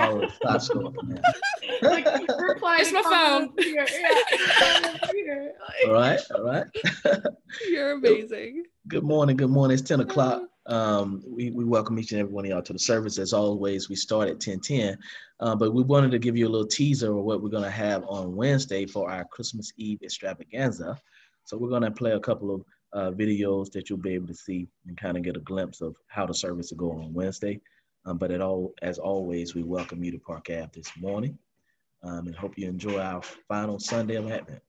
borrow a shot score from him. Like, reply It's to my comment phone. here. Yeah, here. All right, all right. You're amazing. Good morning, good morning. It's 10 o'clock. We welcome each and every one of y'all to the service. As always, we start at 10:10, but we wanted to give you a little teaser of what we're going to have on Wednesday for our Christmas Eve extravaganza. So we're going to play a couple of videos that you'll be able to see and kind of get a glimpse of how the service will go on Wednesday. But as always, we welcome you to Park Ave this morning, and hope you enjoy our final Sunday of Advent.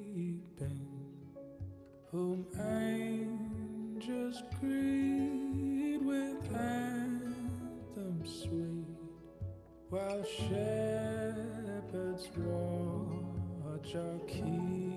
whom angels greet with anthems sweet, while shepherds watch our keeping.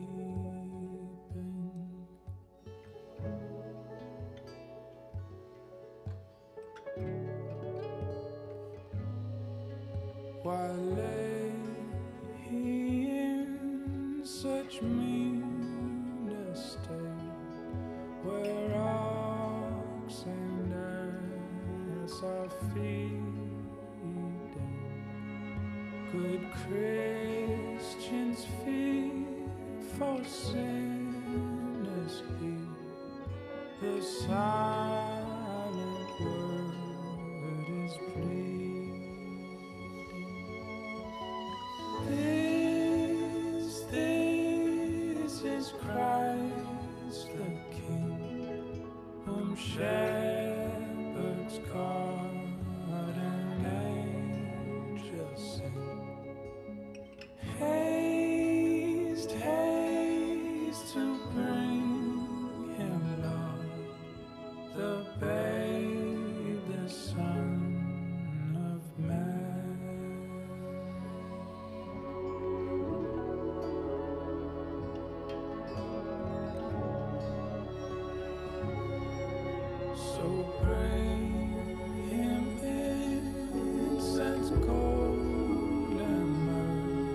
Why lay he in such mean estate, where ox and ass are feeding? Good Christians fear for sinners hear the silent word is pleading. This is Christ the King, whom shepherds guard and angels sing. Haste, haste to bring him, Lord, the babe, the Son of Man. So bring him incense, gold, and myrrh,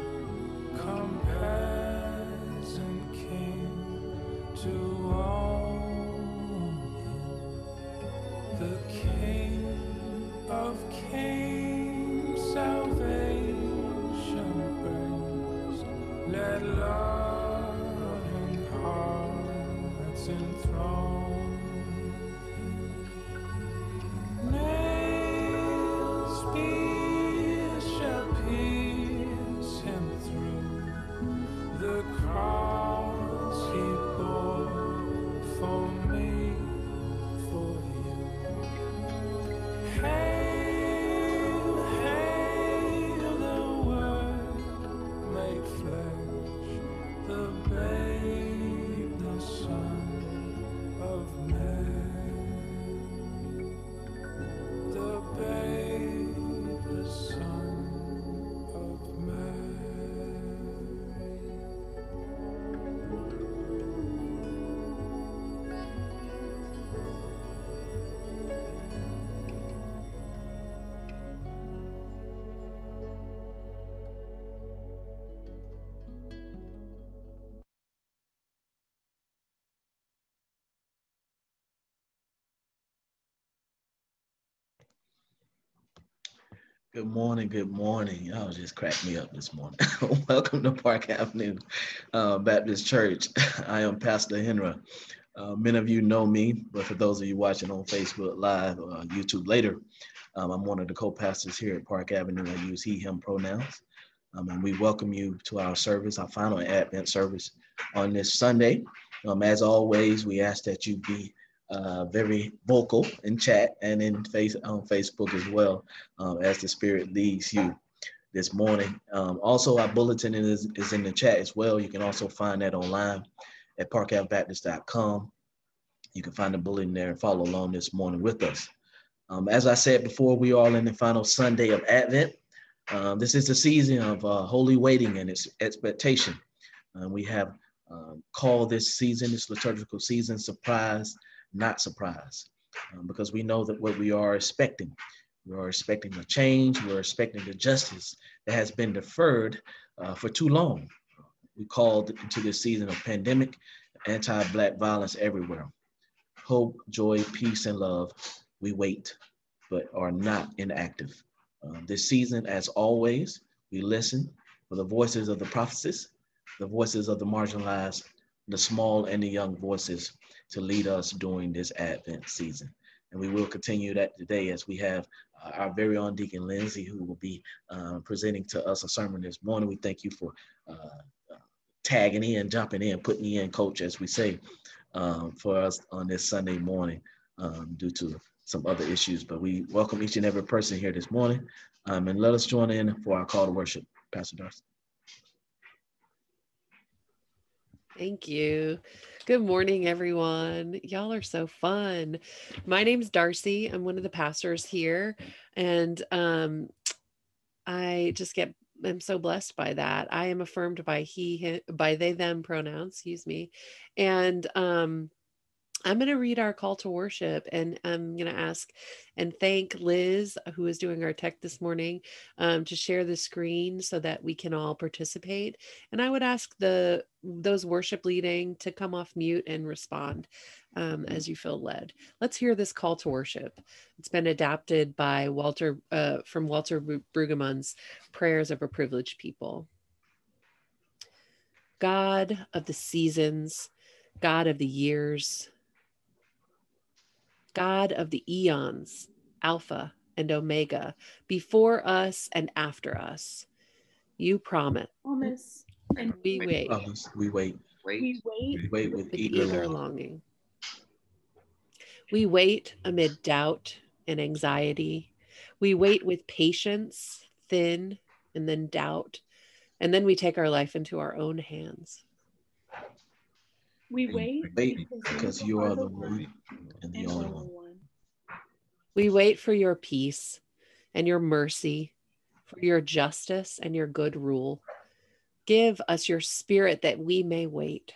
compass and king to own him, the King of Kings, salvation brings. Let loving hearts enthrone. Nails, spears shall pierce him through, the cross he bore for me, for you. Hail, hail the Word made flesh, the babe, the Son of Man. The babe, the Son of Mary. Good morning. Good morning. Y'all just cracked me up this morning. Welcome to Park Avenue Baptist Church. I am Pastor Henry. Many of you know me, but for those of you watching on Facebook Live or YouTube later, I'm one of the co-pastors here at Park Avenue. I use he, him pronouns. And we welcome you to our service, our final Advent service on this Sunday. As always, we ask that you be very vocal in chat and on Facebook as well, as the Spirit leads you this morning. Also, our bulletin is in the chat as well. You can also find that online at parkavbaptist.com. You can find the bulletin there and follow along this morning with us. As I said before, we are all in the final Sunday of Advent. This is the season of holy waiting and its expectation. We have called this season, this liturgical season, surprise, not surprise, because we know that what we are expecting a change, we're expecting the justice that has been deferred for too long. We called into this season of pandemic, anti-Black violence everywhere. Hope, joy, peace, and love, we wait, but are not inactive. This season, as always, we listen for the voices of the prophetesses, the voices of the marginalized, the small and the young voices to lead us during this Advent season. And we will continue that today as we have our very own Deacon Lindsey, who will be presenting to us a sermon this morning. We thank you for tagging in, jumping in, putting in, Coach, as we say, for us on this Sunday morning due to some other issues. But we welcome each and every person here this morning. And let us join in for our call to worship. Pastor Darcy. Thank you. Good morning, everyone. Y'all are so fun. My name's Darcy. I'm one of the pastors here, and I just I'm so blessed by that. I am affirmed by by they, them pronouns, excuse me. And I'm going to read our call to worship, and I'm going to ask and thank Liz, who is doing our tech this morning, to share the screen so that we can all participate. And I would ask those worship leading to come off mute and respond as you feel led. Let's hear this call to worship. It's been adapted by from Walter Brueggemann's Prayers of a Privileged People. God of the seasons, God of the years, God of the eons, Alpha and Omega, before us and after us. You promise. And we wait. Promise. We wait. We We wait. wait with With eager eager longing. longing. We wait amid doubt and anxiety. We wait with patience, thin, and then doubt. And then we take our life into our own hands. We wait Wait because you are the one and the only one. We wait for your peace and your mercy, for your justice and your good rule. Give us your spirit that we may wait.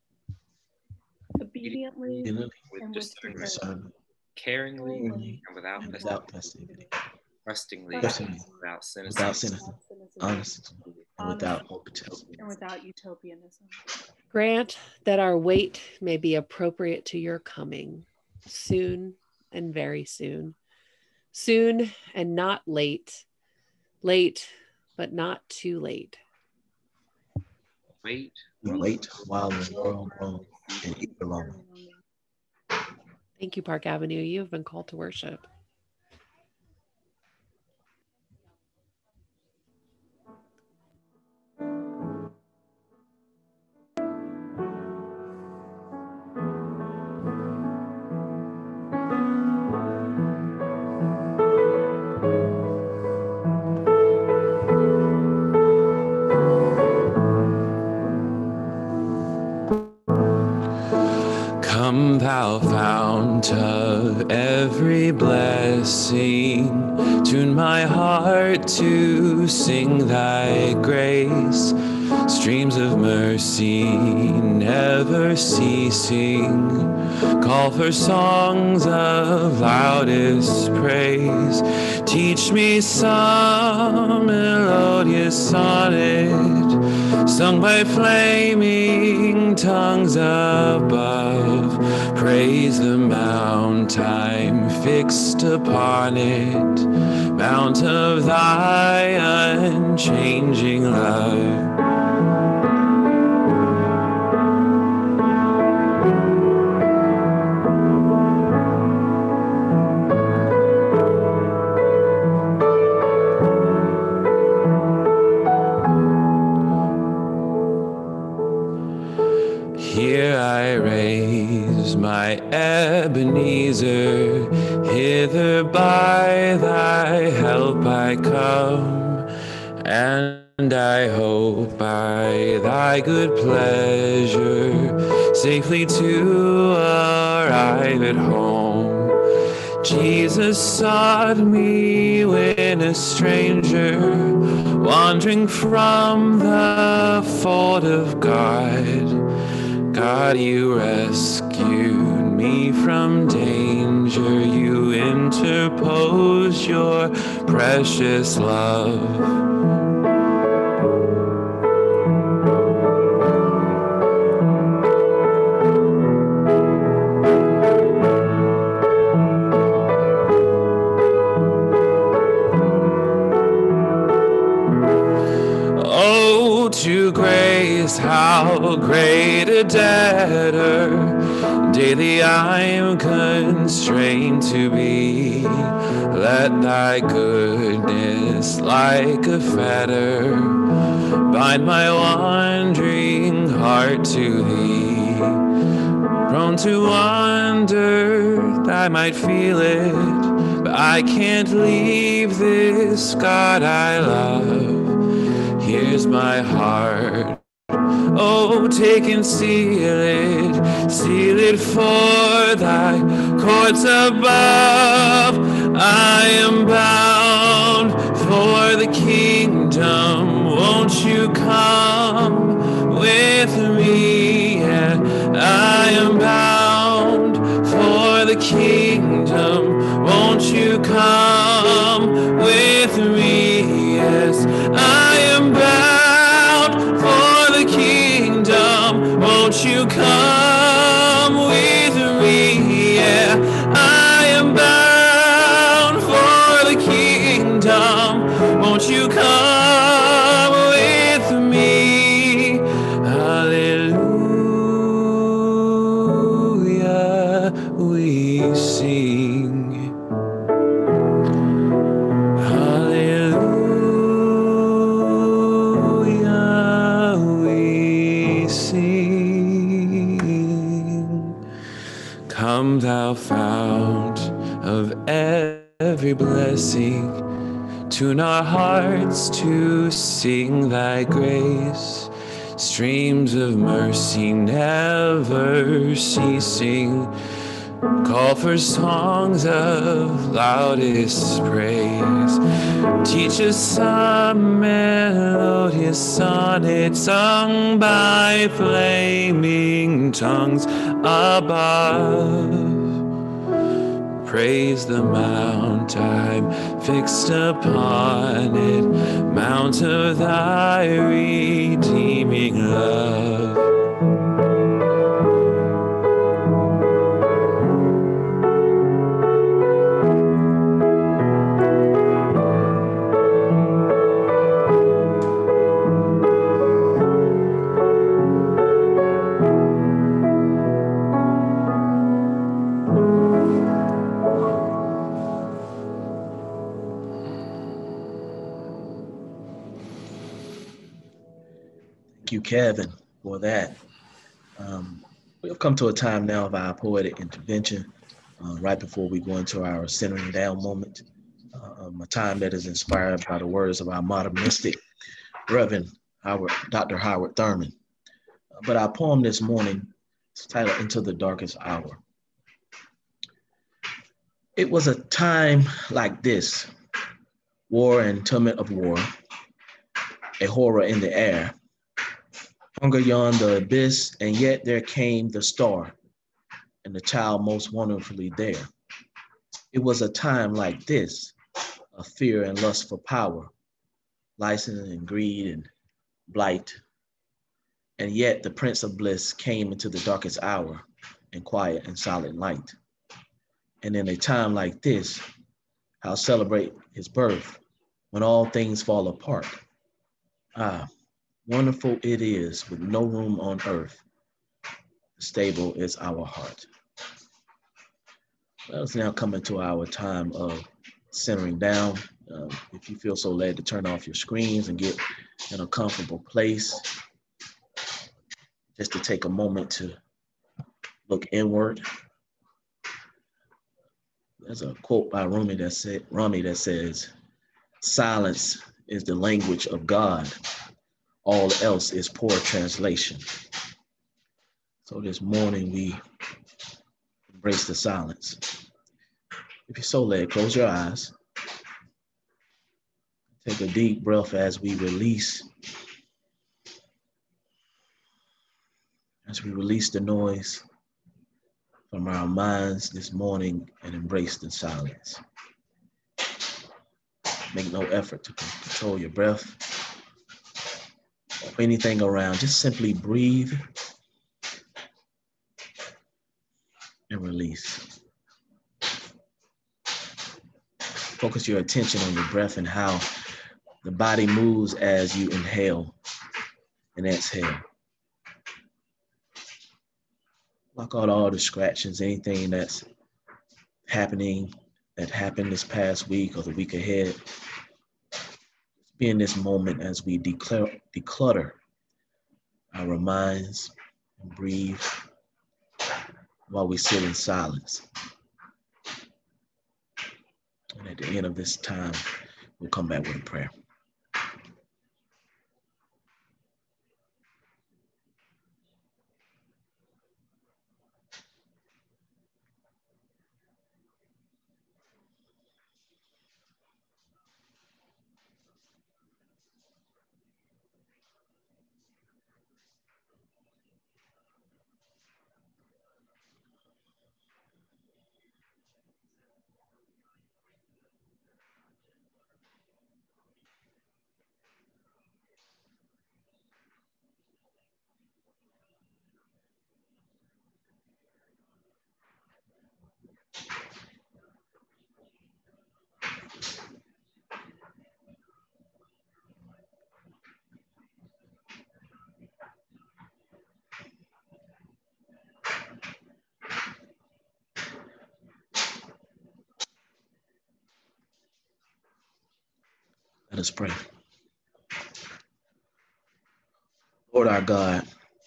Obediently with and with discernment, caringly and without passivity, trustingly, trustingly, without without cynicism, cynicism, honesty, and without and without utopianism. Grant that our wait may be appropriate to your coming, soon and very soon. Soon and not late. Late, but not too late. wait while the world groans and eager longing. Thank you, Park Avenue. You have been called to worship. Come thou fount of every blessing, tune my heart to sing thy grace, streams of mercy never ceasing, call for songs of loudest praise. Teach me some melodious sonnet, sung by flaming tongues above. Praise the mount I'm fixed upon it, mount of thy unchanging love. Here I raise my Ebenezer, hither by thy help I come, and I hope by thy good pleasure safely to arrive at home. Jesus sought me when a stranger, wandering from the fold of God. God, you rescued me from danger. You interposed your precious love. Oh, to grace, how great a debtor daily I'm constrained to be. Let thy goodness like a fetter bind my wandering heart to thee. Prone to wander, I might feel it, but I can't leave this God I love. Here's my heart, Oh, take and seal it for thy courts above. I am bound for the kingdom. Won't you come with me? Yeah, I am bound for the kingdom. Won't you come with me? Yes, I am bound for the kingdom. Won't you come with me? Yeah, I am bound for the kingdom. Won't you come with me? Hallelujah, we sing. Hallelujah, we sing. Come, thou fount of every blessing, tune our hearts to sing thy grace. Streams of mercy never ceasing, call for songs of loudest praise. Teach us some melodious sonnet sung by flaming tongues above. Praise the mount I'm fixed upon it, mount of thy redeeming love. Thank you, Kevin, for that. We have come to a time now of our poetic intervention, right before we go into our centering down moment, a time that is inspired by the words of our modern mystic, Reverend Dr. Howard Thurman. But our poem this morning is titled Into the Darkest Hour. It was a time like this, war and tumult of war, a horror in the air, hunger yawned the abyss, and yet there came the star, and the child most wonderfully there. It was a time like this, of fear and lust for power, license and greed and blight. And yet the Prince of Bliss came into the darkest hour in quiet and solid light. And in a time like this, how celebrate his birth when all things fall apart. Ah, wonderful it is with no room on earth. Stable is our heart. Let us now come into our time of centering down. If you feel so led to turn off your screens and get in a comfortable place, just to take a moment to look inward. There's a quote by Rumi that says, "Silence is the language of God. All else is poor translation." So this morning we embrace the silence. If you're so led, close your eyes. Take a deep breath as we release the noise from our minds this morning and embrace the silence. Make no effort to control your breath or anything around. Just simply breathe and release. Focus your attention on your breath and how the body moves as you inhale and exhale. Block out all distractions, anything that happened this past week or the week ahead. Be in this moment as we declutter our minds and breathe while we sit in silence. And at the end of this time, we'll come back with a prayer. Let us pray. Lord our God,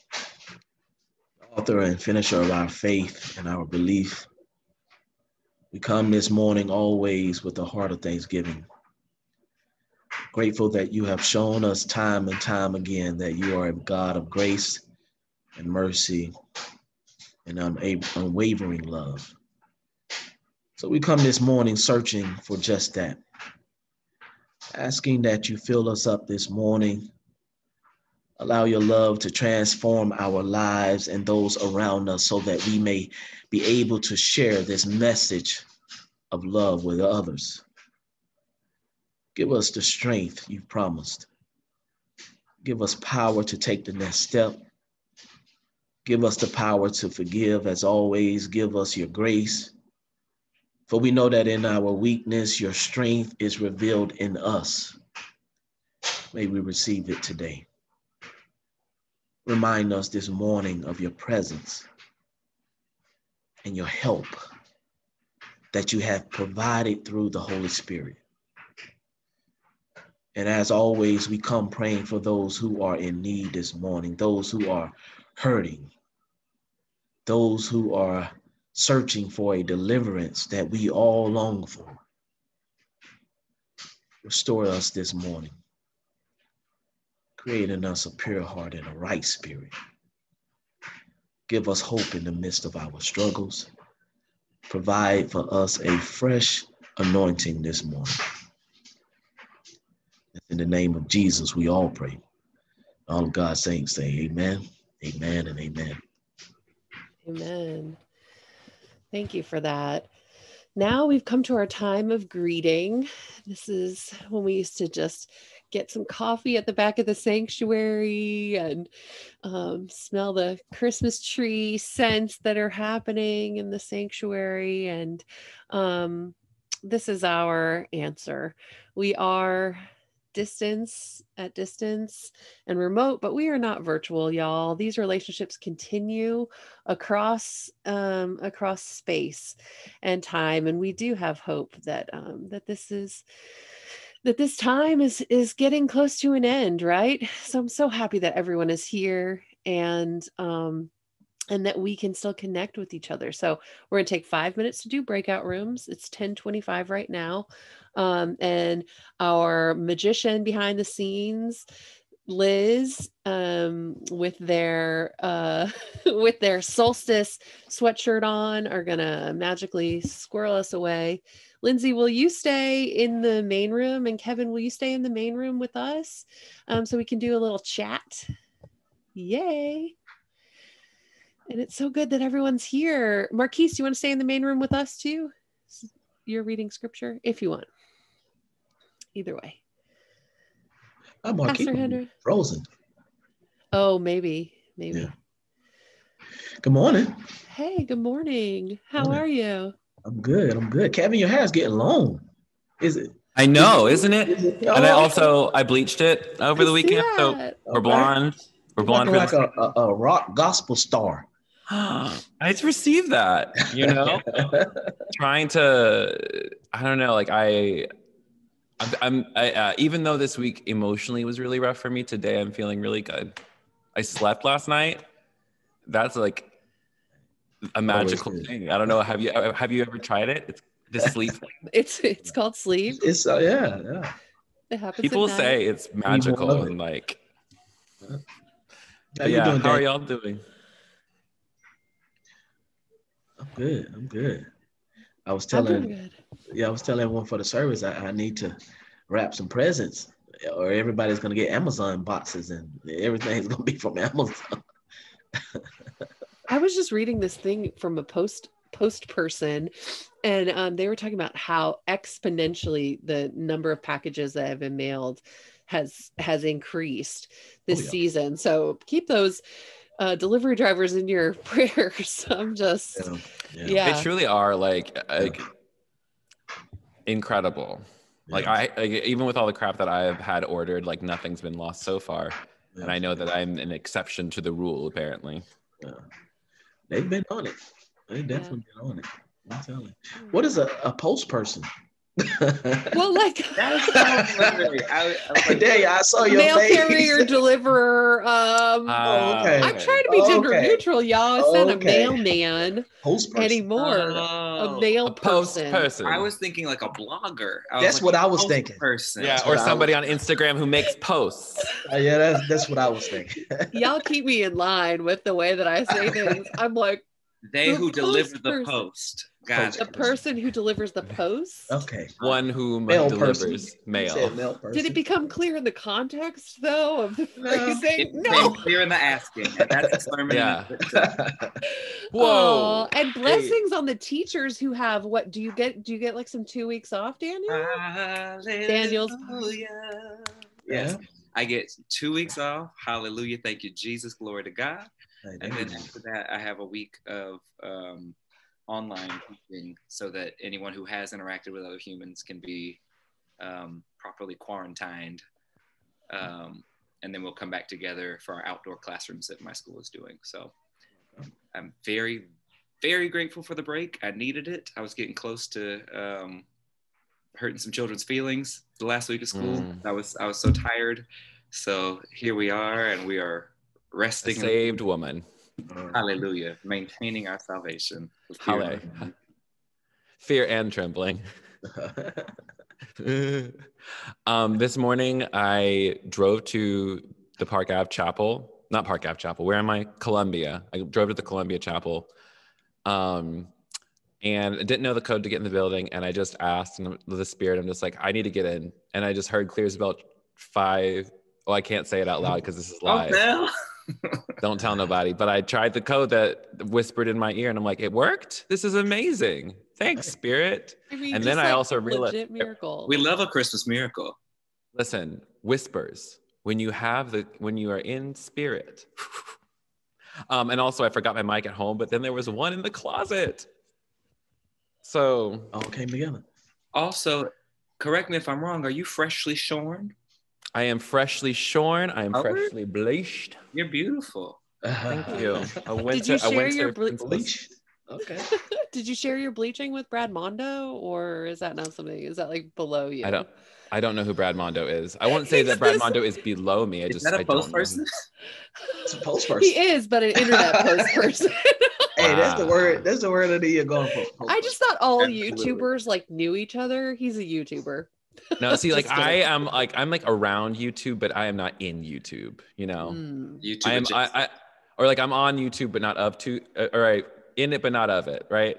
author and finisher of our faith and our belief, we come this morning always with a heart of thanksgiving. Grateful that you have shown us time and time again that you are a God of grace and mercy and unwavering love. So we come this morning searching for just that, asking that you fill us up this morning. Allow your love to transform our lives and those around us so that we may be able to share this message of love with others. Give us the strength you've promised. Give us power to take the next step. Give us the power to forgive as always. Give us your grace. For we know that in our weakness, your strength is revealed in us. May we receive it today. Remind us this morning of your presence and your help that you have provided through the Holy Spirit. And as always, we come praying for those who are in need this morning, those who are hurting, those who are searching for a deliverance that we all long for. Restore us this morning. Create in us a pure heart and a right spirit. Give us hope in the midst of our struggles. Provide for us a fresh anointing this morning. In the name of Jesus, we all pray. All of God's saints say amen, amen, and amen. Amen. Thank you for that. Now we've come to our time of greeting. This is when we used to just get some coffee at the back of the sanctuary and smell the Christmas tree scents that are happening in the sanctuary. And this is our answer. We are distance and remote, but we are not virtual, y'all. These relationships continue across space and time, and we do have hope that this time is getting close to an end, right? So I'm so happy that everyone is here and that we can still connect with each other. So we're going to take 5 minutes to do breakout rooms. It's 10:25 right now. And our magician behind the scenes, Liz, with their with their solstice sweatshirt on, are going to magically squirrel us away. Lindsey, will you stay in the main room? And Kevin, will you stay in the main room with us so we can do a little chat? Yay. And it's so good that everyone's here. Marquis, do you want to stay in the main room with us too? You're reading scripture if you want. Either way. I'm Marquis. Pastor Henry. Frozen. Oh, maybe. Yeah. Good morning. Hey, good morning. How are you? I'm good. Kevin, your hair's getting long. Is it? I know, isn't it? Oh, and I bleached it over the weekend. So we're blonde. We're blonde. Like a rock gospel star. I just received that, trying to, I don't know, like I'm even though this week emotionally was really rough for me, today I'm feeling really good. I slept last night. That's like a magical thing. I don't know. Have you ever tried it? It's just sleep. It's called sleep. It's yeah. It happens. People say it's magical and like. Yeah. How are y'all doing? I'm good. I was telling everyone for the service I need to wrap some presents, or everybody's gonna get Amazon boxes and everything's gonna be from Amazon. I was just reading this thing from a post person, and they were talking about how exponentially the number of packages that have been mailed has increased this season. So keep those delivery drivers in your prayers. I'm just They truly are like incredible. Like even with all the crap that I've had ordered, like nothing's been lost so far. And I know that I'm an exception to the rule, apparently. Yeah. They've been on it. They've definitely been on it. I'm telling you. What is a post person? Well, like Daniel, I saw your mail face. carrier, deliverer. Oh, okay. I'm trying to be gender Okay. neutral, y'all. It's not a Okay. mailman Post person. anymore. A male A post person. person. I was thinking like a blogger. That's what I was thinking. Person. Yeah, or somebody on Instagram who makes posts. Yeah, that's what I was thinking. Y'all keep me in line with the way that I say things. I'm like, They the who deliver post the person. post. Got the it. person who delivers the post. Okay. One who Male delivers person. You mail. said male person. Did it become clear in the context, though, of the phrasing? It became clear in the asking. And that's a sermon. Yeah. Whoa! Whoa! And blessings on the teachers who have what? Do you get like some 2 weeks off, Daniel? Daniel's. Yes, I get 2 weeks off. Hallelujah! Thank you, Jesus. Glory to God. And then after that, I have a week of online teaching, so that anyone who has interacted with other humans can be properly quarantined. And then we'll come back together for our outdoor classrooms that my school is doing. So I'm very, very grateful for the break. I needed it. I was getting close to hurting some children's feelings the last week of school. I was so tired. So here we are, and we are resting. A saved woman. Hallelujah. Maintaining our salvation. Hallelujah. Fear and trembling. This morning, I drove to the Park Ave Chapel. Not Park Ave Chapel. Where am I? Columbia. I drove to the Columbia Chapel. And I didn't know the code to get in the building. And I just asked the Spirit, I'm just like, I need to get in. And I just heard clear as about 5. Oh, I can't say it out loud because this is live. Don't tell nobody. But I tried the code that whispered in my ear, and I'm like, it worked? This is amazing. Thanks, Spirit. I mean, and then I also realized, legit miracle. We love a Christmas miracle. Listen, whispers when you are in spirit. And also, I forgot my mic at home, but then there was one in the closet. So all came together. Also, correct me if I'm wrong. Are you freshly shorn? I am freshly shorn. I am freshly bleached. You're beautiful. Thank you. Did you share your bleach? Okay. Did you share your bleaching with Brad Mondo, or is that not something? Is that like below you? I don't know who Brad Mondo is. I won't say that Brad Mondo is below me. Is that a post person? It's a post person. He is, but an internet post person. Hey, that's the word. That's the word of the year going for. I just thought all YouTubers like knew each other. He's a YouTuber. No, see, like I'm like around YouTube, but I am not in YouTube. You know, YouTube. I'm on YouTube, but not of to. All right, in it, but not of it. Right.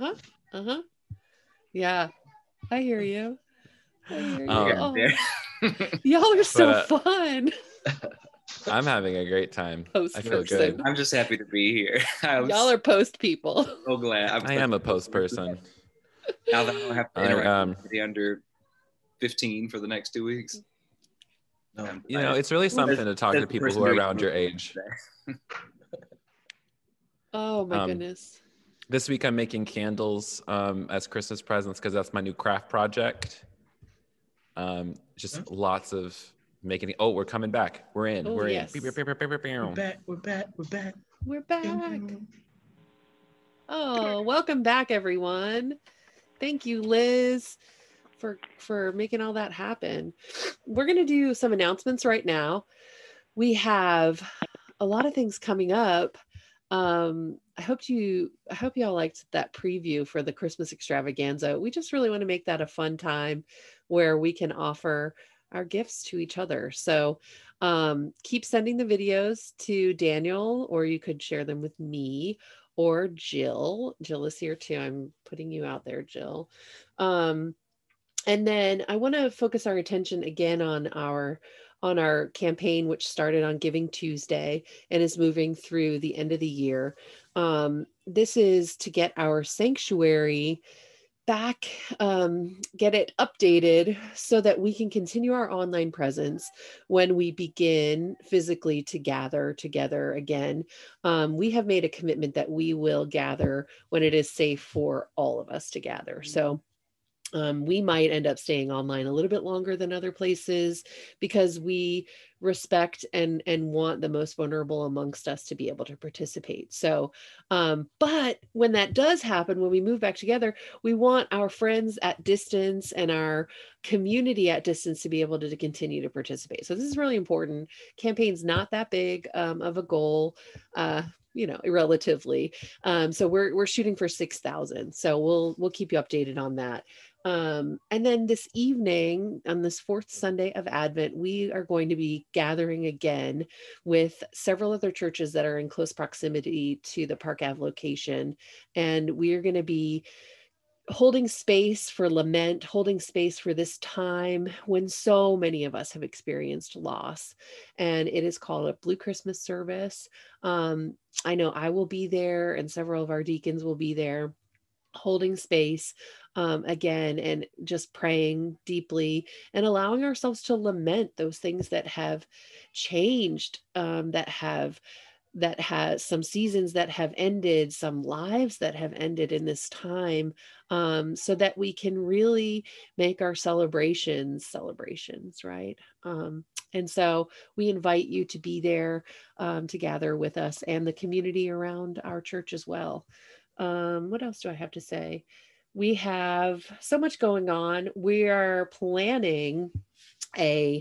Yeah, I hear you. Y'all are so fun. I'm having a great time. I feel good. I'm just happy to be here. Y'all are post people. So glad. I am a post person. Now that I don't have to interact with the under 15 for the next 2 weeks. You know, it's really something to talk to people who are around your age. Oh my goodness. This week I'm making candles as Christmas presents because that's my new craft project. Just lots of making. Oh, we're coming back. We're in. Oh, we're yes. in. We're back. We're back. Oh, welcome back, everyone. Thank you, Liz, for making all that happen. We're going to do some announcements right now. We have a lot of things coming up. I hope y'all liked that preview for the Christmas extravaganza. We just really want to make that a fun time where we can offer our gifts to each other. So keep sending the videos to Daniel, or you could share them with me or Jill. Jill is here too. I'm putting you out there, Jill. And then I want to focus our attention again on our campaign, which started on Giving Tuesday and is moving through the end of the year. This is to get our sanctuary back, get it updated so that we can continue our online presence when we begin physically to gather together again. We have made a commitment that we will gather when it is safe for all of us to gather. So We might end up staying online a little bit longer than other places because we respect and want the most vulnerable amongst us to be able to participate. So, but when that does happen, when we move back together, we want our friends at distance and our community at distance to be able to continue to participate. So this is really important. Campaign's not that big of a goal. Relatively. So we're shooting for 6,000. So we'll keep you updated on that. And then this evening, on this fourth Sunday of Advent, we are going to be gathering again with several other churches that are in close proximity to the Park Ave location. And we are going to be holding space for lament, holding space for this time when so many of us have experienced loss. And it is called a Blue Christmas service. I know I will be there, and several of our deacons will be there, holding space again, and just praying deeply and allowing ourselves to lament those things that have changed, that has some seasons that have ended, some lives that have ended in this time, so that we can really make our celebrations, right? And so we invite you to be there to gather with us and the community around our church as well. What else do I have to say? We have so much going on. We are planning a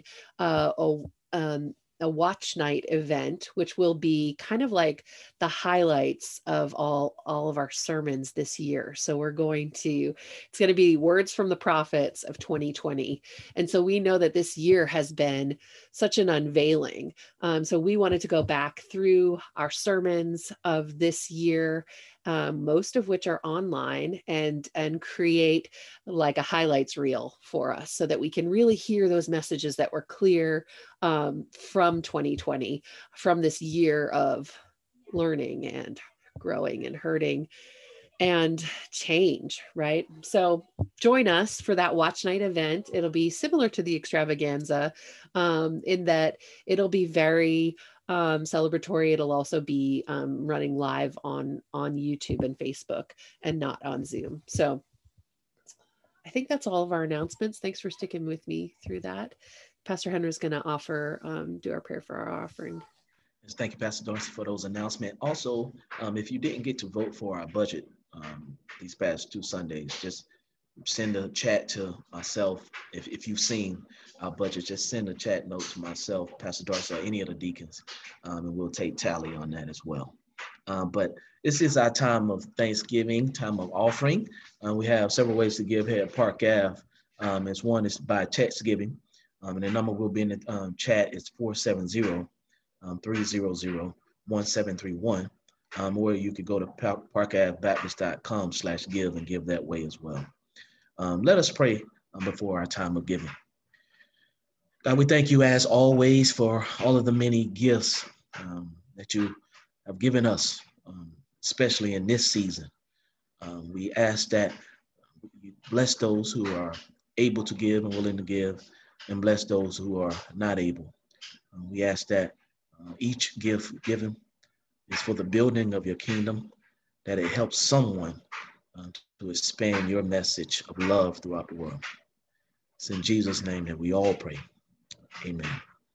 watch night event, which will be kind of like the highlights of all of our sermons this year. So it's going to be words from the prophets of 2020. And so we know that this year has been such an unveiling. So we wanted to go back through our sermons of this year, most of which are online, and create like a highlights reel for us so that we can really hear those messages that were clear from 2020, from this year of learning and growing and hurting and change, right? So join us for that watch night event. It'll be similar to the extravaganza in that it'll be very celebratory. It'll also be running live on YouTube and Facebook and not on Zoom. So I think that's all of our announcements. Thanks for sticking with me through that. Pastor Henry is going to do our prayer for our offering. Yes, thank you, Pastor Darcy, for those announcements. Also, if you didn't get to vote for our budget these past 2 Sundays, just send a chat to myself. If you've seen our budget, just send a chat note to myself, Pastor Darcy, or any of the deacons, and we'll take tally on that as well. But this is our time of Thanksgiving, time of offering. We have several ways to give here at Park Ave. As one is by text giving, and the number will be in the chat. It's 470-300-1731, or you could go to parkavebaptist.com/give and give that way as well. Let us pray before our time of giving. God, we thank you as always for all of the many gifts that you have given us, especially in this season. We ask that you bless those who are able to give and willing to give, and bless those who are not able. We ask that each gift given is for the building of your kingdom, that it helps someone to expand your message of love throughout the world. It's in Jesus' name that we all pray. Amen.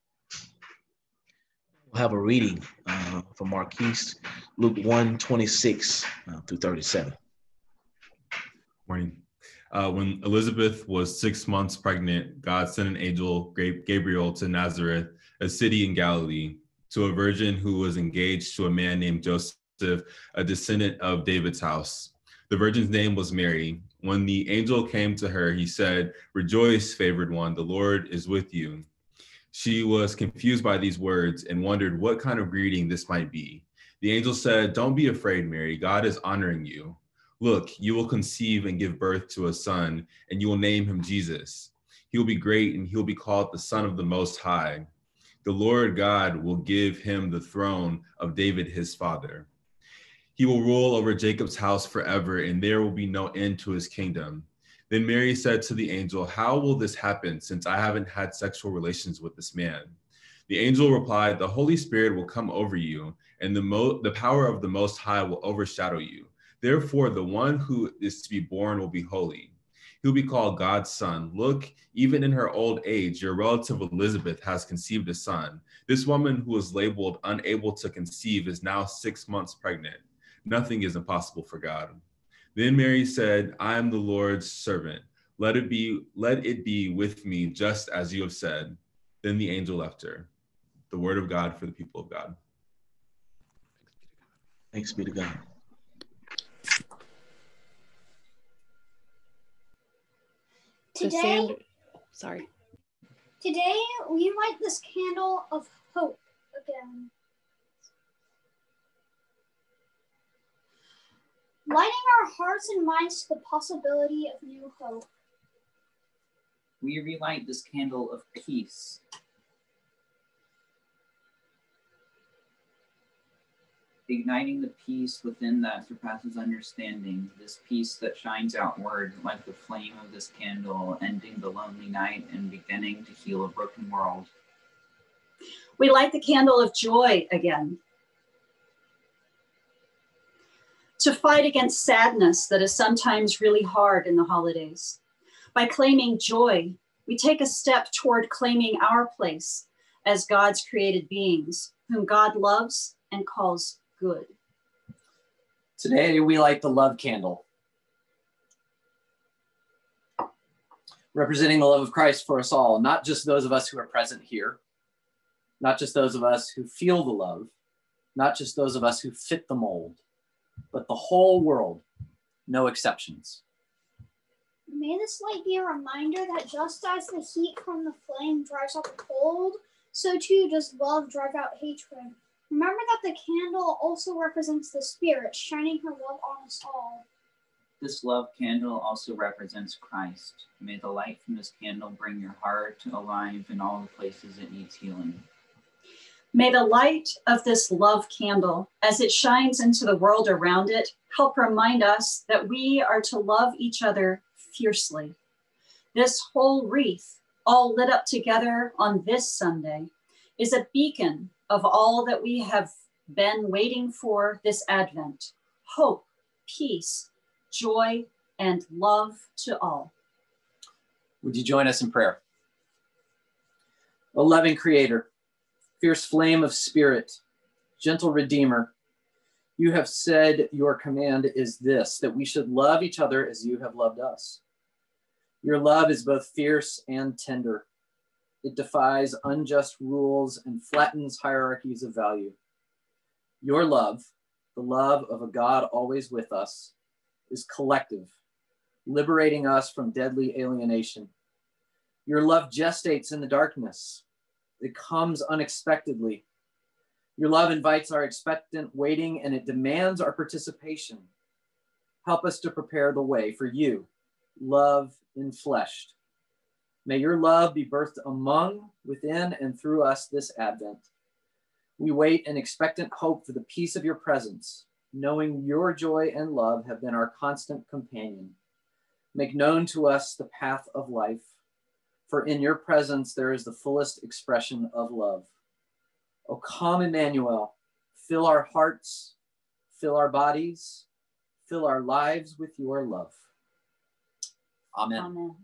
We'll have a reading from Marquis, Luke 1:26 through 37. Morning. When Elizabeth was 6 months pregnant, God sent an angel, Gabriel, to Nazareth, a city in Galilee, to a virgin who was engaged to a man named Joseph, a descendant of David's house. The virgin's name was Mary. When the angel came to her, he said, "Rejoice, favored one, the Lord is with you." She was confused by these words and wondered what kind of greeting this might be. The angel said, "Don't be afraid, Mary. God is honoring you. Look, you will conceive and give birth to a son, and you will name him Jesus. He will be great, and he will be called the Son of the Most High. The Lord God will give him the throne of David, his father. He will rule over Jacob's house forever, and there will be no end to his kingdom." Then Mary said to the angel, "How will this happen, since I haven't had sexual relations with this man?" The angel replied, "The Holy Spirit will come over you, and the power of the Most High will overshadow you. Therefore, the one who is to be born will be holy. He'll be called God's son. Look, even in her old age, your relative Elizabeth has conceived a son. This woman who was labeled unable to conceive is now 6 months pregnant. Nothing is impossible for God. Then Mary said, I am the Lord's servant. Let it be with me just as you have said. Then the angel left her. The word of God for the people of God. Thanks be to God. Today we light this candle of hope again. Lighting our hearts and minds to the possibility of new hope. We relight this candle of peace. Igniting the peace within that surpasses understanding, this peace that shines outward like the flame of this candle, ending the lonely night and beginning to heal a broken world. We light the candle of joy again. To fight against sadness that is sometimes really hard in the holidays. By claiming joy, we take a step toward claiming our place as God's created beings, whom God loves and calls good. Today we light the love candle, representing the love of Christ for us all, not just those of us who are present here, not just those of us who feel the love, not just those of us who fit the mold, but the whole world, no exceptions. May this light be a reminder that just as the heat from the flame drives out the cold, so too does love drive out hatred. Remember that the candle also represents the Spirit, shining her love on us all. This love candle also represents Christ. May the light from this candle bring your heart alive in all the places it needs healing. May the light of this love candle, as it shines into the world around it, help remind us that we are to love each other fiercely. This whole wreath, all lit up together on this Sunday, is a beacon of all that we have been waiting for this Advent: hope, peace, joy, and love to all. Would you join us in prayer? O loving Creator, fierce flame of spirit, gentle Redeemer, you have said your command is this, that we should love each other as you have loved us. Your love is both fierce and tender. It defies unjust rules and flattens hierarchies of value. Your love, the love of a God always with us, is collective, liberating us from deadly alienation. Your love gestates in the darkness. It comes unexpectedly. Your love invites our expectant waiting, and it demands our participation. Help us to prepare the way for you, love enfleshed. May your love be birthed among, within, and through us this Advent. We wait in expectant hope for the peace of your presence, knowing your joy and love have been our constant companion. Make known to us the path of life, for in your presence there is the fullest expression of love. O come, Emmanuel, fill our hearts, fill our bodies, fill our lives with your love. Amen. Amen.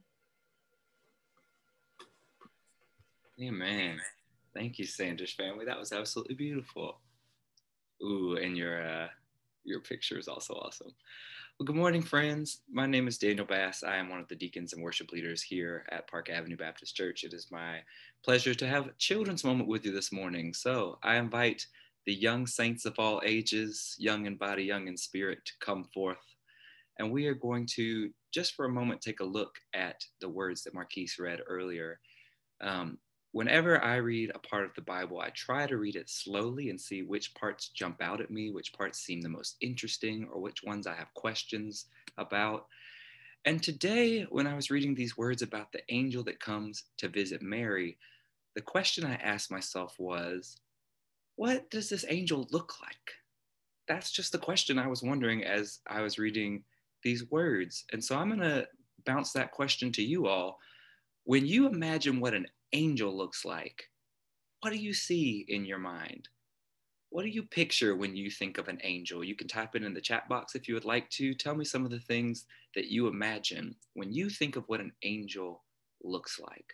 Amen. Thank you, Sanders family. That was absolutely beautiful. Ooh, and your picture is also awesome. Well, good morning, friends. My name is Daniel Bass. I am one of the deacons and worship leaders here at Park Avenue Baptist Church. It is my pleasure to have a children's moment with you this morning. So I invite the young saints of all ages, young in body, young in spirit, to come forth. And we are going to, just for a moment, take a look at the words that Marquis read earlier. Whenever I read a part of the Bible, I try to read it slowly and see which parts jump out at me, which parts seem the most interesting, or which ones I have questions about. And today, when I was reading these words about the angel that comes to visit Mary, the question I asked myself was, what does this angel look like? That's just the question I was wondering as I was reading these words. And so I'm going to bounce that question to you all. When you imagine what an angel looks like, what do you see in your mind? What do you picture when you think of an angel? You can type it in the chat box if you would like to. Tell me some of the things that you imagine when you think of what an angel looks like.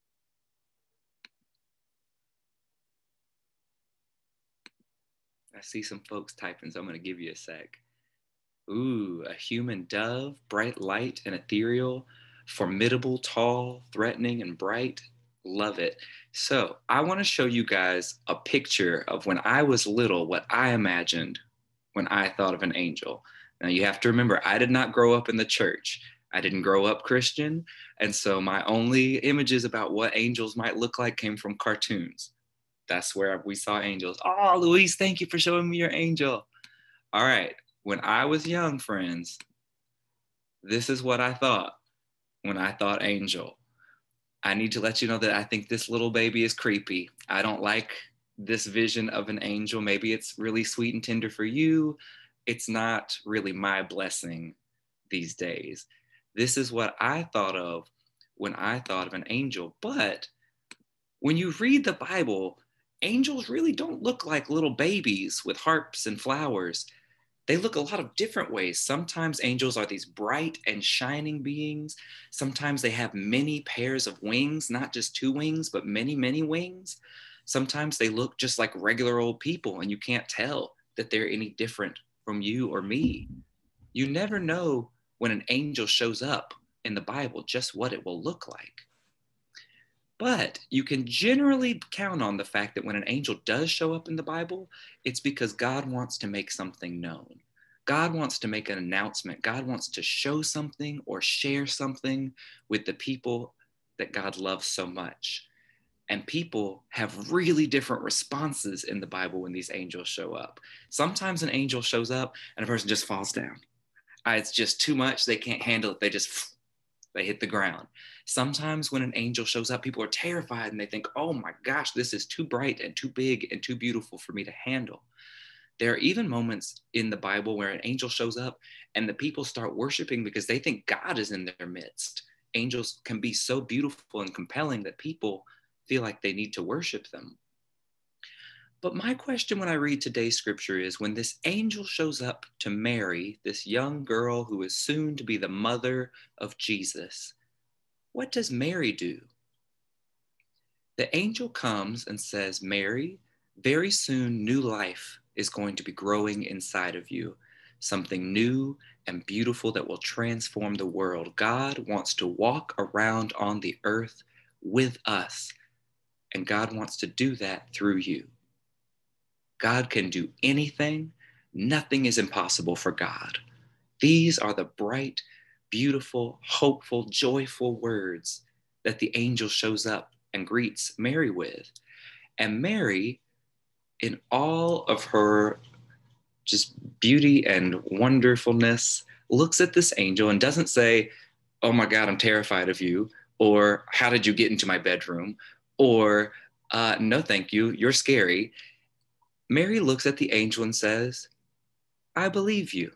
I see some folks typing, so I'm going to give you a sec. Ooh, a human dove, bright light and ethereal, formidable, tall, threatening, and bright. Love it. So I want to show you guys a picture of when I was little, what I imagined when I thought of an angel. Now you have to remember, I did not grow up in the church. I didn't grow up Christian. And so my only images about what angels might look like came from cartoons. That's where we saw angels. Oh, Louise, thank you for showing me your angel. All right. When I was young, friends, this is what I thought when I thought angel. I need to let you know that I think this little baby is creepy. I don't like this vision of an angel. Maybe it's really sweet and tender for you. It's not really my blessing these days. This is what I thought of when I thought of an angel. But when you read the Bible, angels really don't look like little babies with harps and flowers. They look a lot of different ways. Sometimes angels are these bright and shining beings. Sometimes they have many pairs of wings, not just two wings, but many, many wings. Sometimes they look just like regular old people and you can't tell that they're any different from you or me. You never know when an angel shows up in the Bible, just what it will look like. But you can generally count on the fact that when an angel does show up in the Bible, it's because God wants to make something known. God wants to make an announcement. God wants to show something or share something with the people that God loves so much. And people have really different responses in the Bible when these angels show up. Sometimes an angel shows up and a person just falls down. It's just too much. They can't handle it. They hit the ground. Sometimes when an angel shows up, people are terrified and they think, oh my gosh, this is too bright and too big and too beautiful for me to handle. There are even moments in the Bible where an angel shows up and the people start worshiping because they think God is in their midst. Angels can be so beautiful and compelling that people feel like they need to worship them. But my question when I read today's scripture is, when this angel shows up to Mary, this young girl who is soon to be the mother of Jesus, what does Mary do? The angel comes and says, Mary, very soon new life is going to be growing inside of you, something new and beautiful that will transform the world. God wants to walk around on the earth with us, and God wants to do that through you. God can do anything. Nothing is impossible for God. These are the bright, beautiful, hopeful, joyful words that the angel shows up and greets Mary with. And Mary, in all of her just beauty and wonderfulness, looks at this angel and doesn't say, oh my God, I'm terrified of you, or how did you get into my bedroom, or no, thank you, you're scary. Mary looks at the angel and says, I believe you.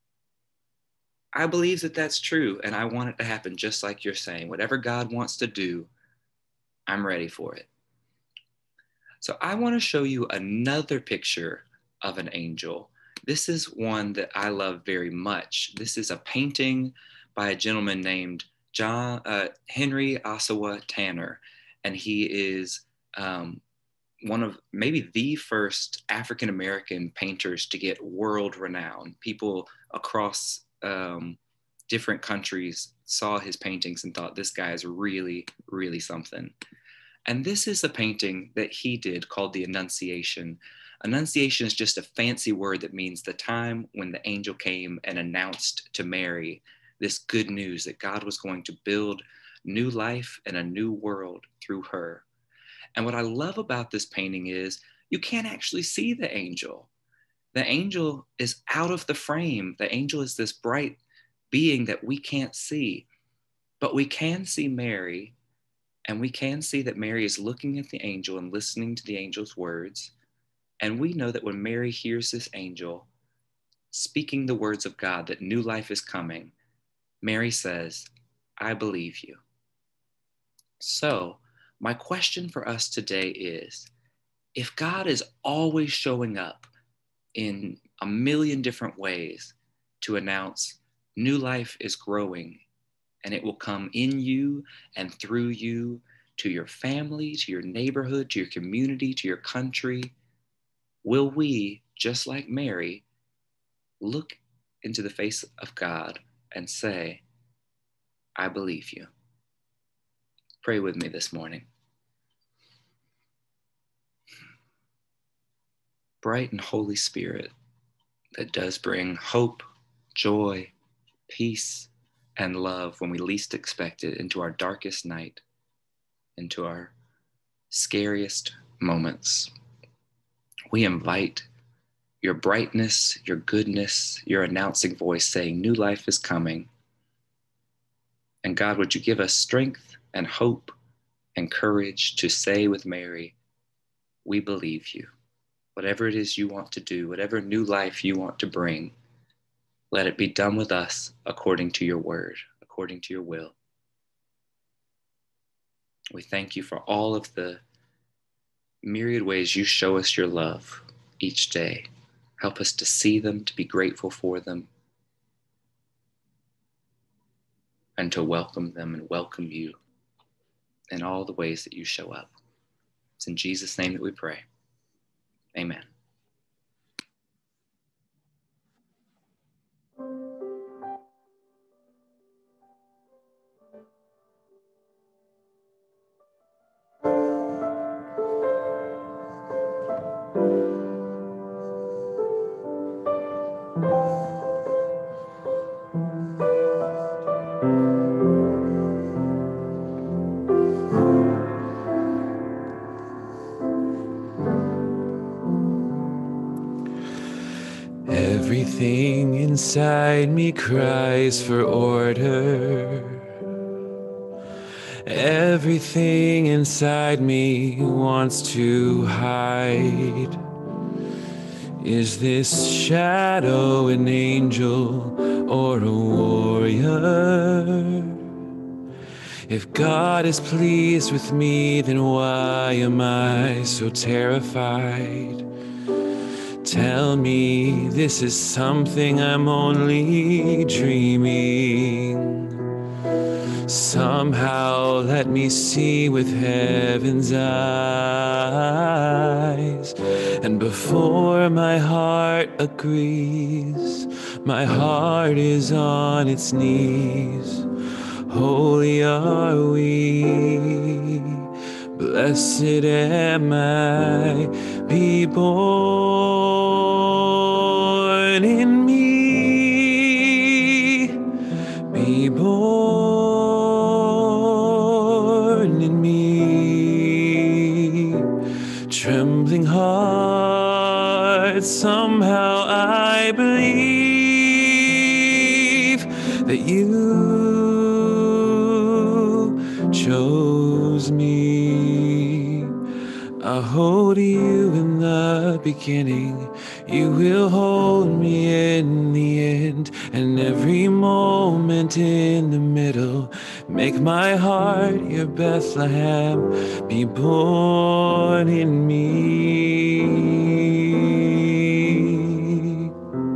I believe that that's true, and I want it to happen just like you're saying. Whatever God wants to do, I'm ready for it. So I want to show you another picture of an angel. This is one that I love very much. This is a painting by a gentleman named Henry Ossawa Tanner, and he is one of maybe the first African-American painters to get world renown. People across different countries saw his paintings and thought, this guy is really, really something. And this is a painting that he did called the Annunciation. Annunciation is just a fancy word that means the time when the angel came and announced to Mary this good news that God was going to build new life and a new world through her. And what I love about this painting is you can't actually see the angel. The angel is out of the frame. The angel is this bright being that we can't see, but we can see Mary, and we can see that Mary is looking at the angel and listening to the angel's words. And we know that when Mary hears this angel speaking the words of God, that new life is coming, Mary says, I believe you. So my question for us today is, if God is always showing up in a million different ways to announce new life is growing and it will come in you and through you to your family, to your neighborhood, to your community, to your country, will we, just like Mary, look into the face of God and say, I believe you? Pray with me this morning. Bright and Holy Spirit that does bring hope, joy, peace, and love when we least expect it into our darkest night, into our scariest moments. We invite your brightness, your goodness, your announcing voice saying new life is coming. And God, would you give us strength and hope and courage to say with Mary, we believe you. Whatever it is you want to do, whatever new life you want to bring, let it be done with us according to your word, according to your will. We thank you for all of the myriad ways you show us your love each day. Help us to see them, to be grateful for them, and to welcome them and welcome you in all the ways that you show up. It's in Jesus' name that we pray. Amen. Everything inside me cries for order. Everything inside me wants to hide. Is this shadow an angel or a warrior? If God is pleased with me, then why am I so terrified? Tell me this is something I'm only dreaming. Somehow let me see with heaven's eyes. And before my heart agrees, my heart is on its knees. Holy are we, blessed am I, be born in me, be born in me. Trembling heart, somehow I believe that you chose me. I hold you in the beginning, you will hold me in the end, and every moment in the middle. Make my heart your Bethlehem, be born in me.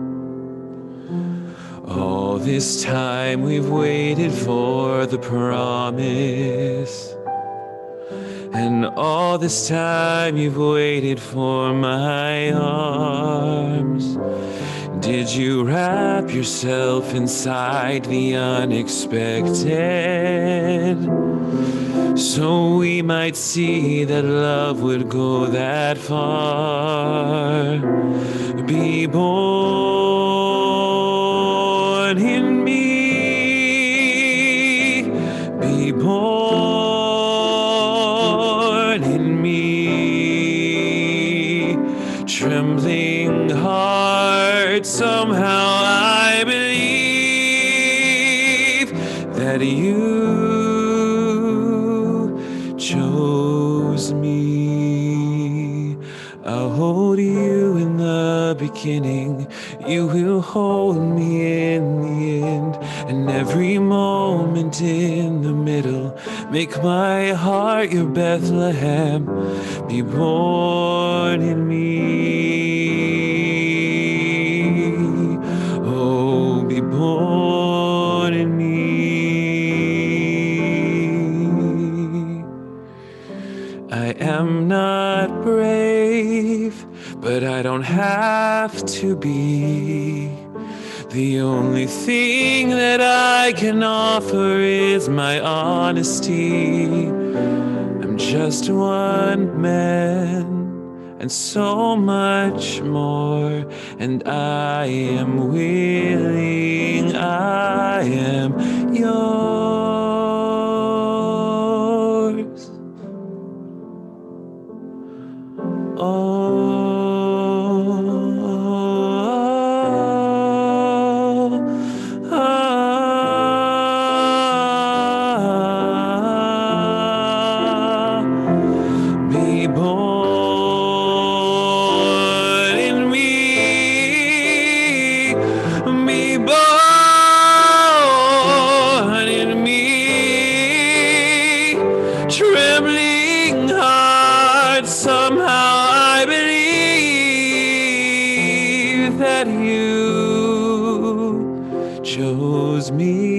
All this time we've waited for the promise, and all this time you've waited for my arms. Did you wrap yourself inside the unexpected, so we might see that love would go that far? Be born in me, be born in me. Trembling heart, somehow I believe that you chose me. I'll hold you in the beginning. You will hold me in the end. And every moment in the middle, make my heart your Bethlehem. Be born in me. Oh, be born in me. I am not brave, but I don't have to be. The only thing that I can offer is my honesty. I'm just one man and so much more, and I am willing, I am yours. Be born in me, be born in me, trembling heart, somehow I believe that you chose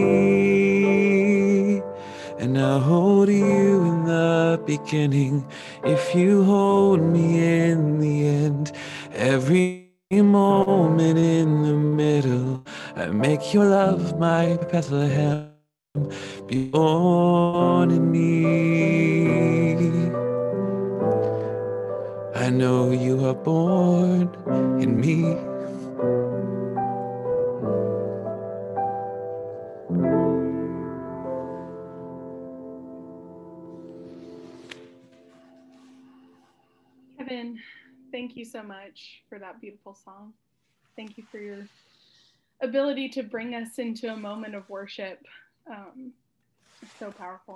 me, and I'll hold you in the beginning if you hold me in the end. Every moment in the middle, I make your love my Bethlehem. Be born in me. I know you are born in me. Kevin, thank you so much for that beautiful song. Thank you for your ability to bring us into a moment of worship. It's so powerful.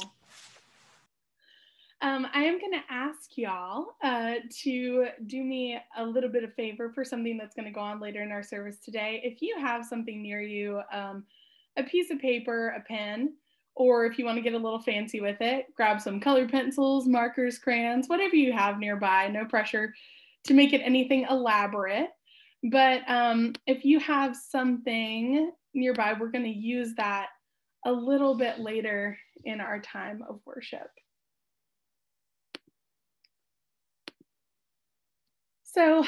I am going to ask y'all to do me a little bit of favor for something that's going to go on later in our service today. If you have something near you, a piece of paper, a pen, or if you want to get a little fancy with it, grab some colored pencils, markers, crayons, whatever you have nearby. No pressure to make it anything elaborate. But if you have something nearby, we're going to use that a little bit later in our time of worship. So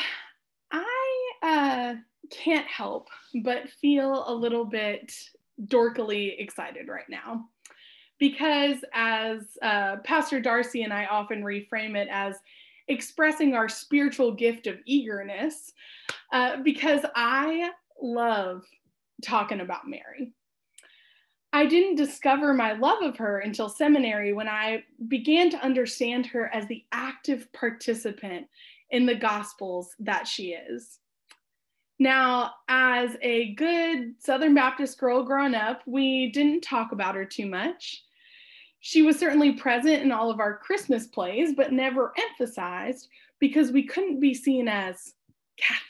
I can't help but feel a little bit dorkily excited right now, because as Pastor Darcy and I often reframe it as expressing our spiritual gift of eagerness, because I love talking about Mary. I didn't discover my love of her until seminary, when I began to understand her as the active participant in the Gospels that she is. Now, as a good Southern Baptist girl growing up, we didn't talk about her too much. She was certainly present in all of our Christmas plays, but never emphasized, because we couldn't be seen as Catholic.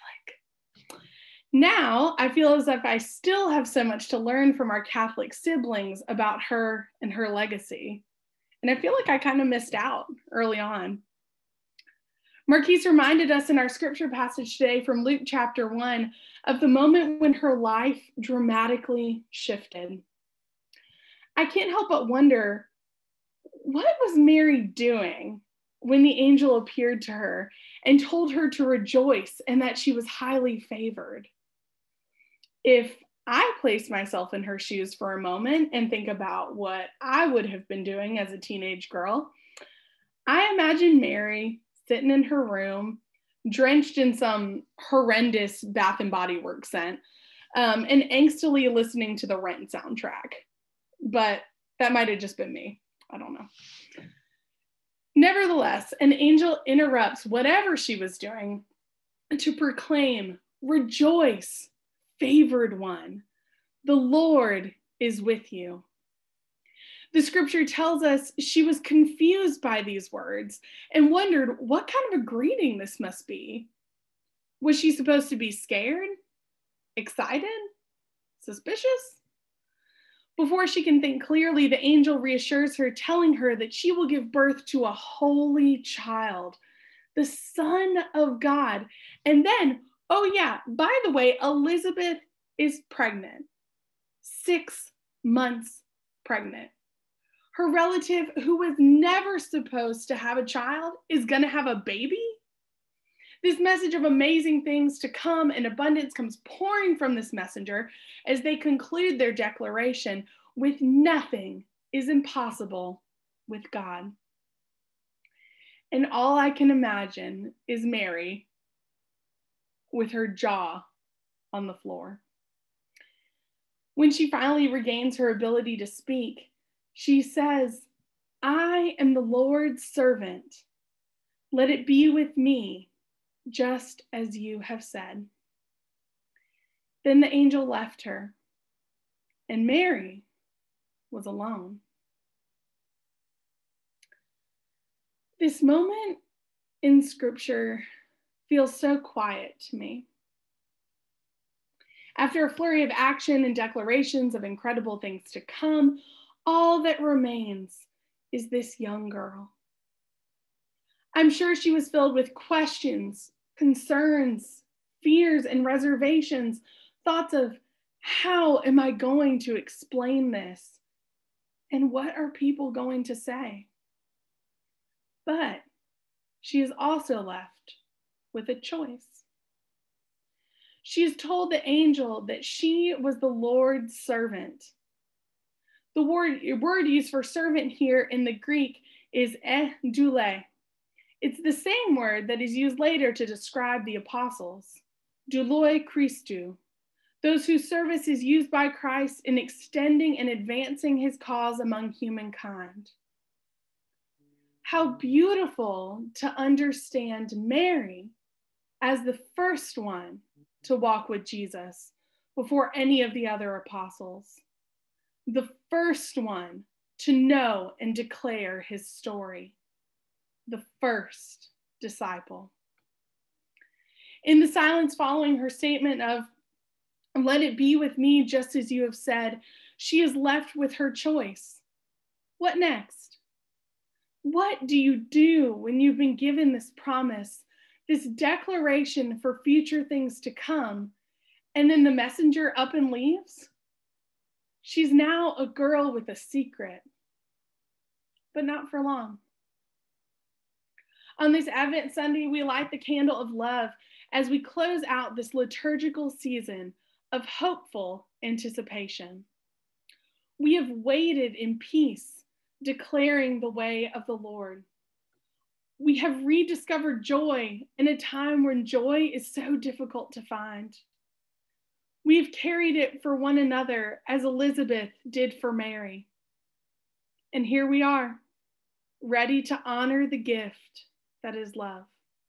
Now, I feel as if I still have so much to learn from our Catholic siblings about her and her legacy. And I feel like I kind of missed out early on. Marquis reminded us in our scripture passage today from Luke chapter 1 of the moment when her life dramatically shifted. I can't help but wonder, what was Mary doing when the angel appeared to her and told her to rejoice and that she was highly favored? If I place myself in her shoes for a moment and think about what I would have been doing as a teenage girl, I imagine Mary sitting in her room, drenched in some horrendous Bath and Body Works scent, and angstily listening to the Rent soundtrack. But that might have just been me. I don't know. Nevertheless, an angel interrupts whatever she was doing to proclaim, "Rejoice, favored one, the Lord is with you." The scripture tells us she was confused by these words and wondered what kind of a greeting this must be. Was she supposed to be scared, excited, suspicious? Before she can think clearly, the angel reassures her, telling her that she will give birth to a holy child, the Son of God. And then, oh yeah, by the way, Elizabeth is pregnant, 6 months pregnant. Her relative, who was never supposed to have a child, is going to have a baby. This message of amazing things to come and abundance comes pouring from this messenger as they conclude their declaration with nothing is impossible with God. And all I can imagine is Mary with her jaw on the floor. When she finally regains her ability to speak, she says, "I am the Lord's servant. Let it be with me, just as you have said." Then the angel left her, and Mary was alone. This moment in scripture feels so quiet to me. After a flurry of action and declarations of incredible things to come, all that remains is this young girl. I'm sure she was filled with questions, concerns, fears, and reservations, thoughts of how am I going to explain this? And what are people going to say? But she is also left with a choice. She is told the angel that she was the Lord's servant. The word used for servant here in the Greek is doule. It's the same word that is used later to describe the apostles, douloi Christou, those whose service is used by Christ in extending and advancing his cause among humankind. How beautiful to understand Mary as the first one to walk with Jesus before any of the other apostles. The first one to know and declare his story. The first disciple. In the silence following her statement of, "Let it be with me just as you have said," she is left with her choice. What next? What do you do when you've been given this promise, this declaration for future things to come, and then the messenger up and leaves? She's now a girl with a secret, but not for long. On this Advent Sunday, we light the candle of love as we close out this liturgical season of hopeful anticipation. We have waited in peace, declaring the way of the Lord. We have rediscovered joy in a time when joy is so difficult to find. We've carried it for one another as Elizabeth did for Mary. And here we are, ready to honor the gift that is love.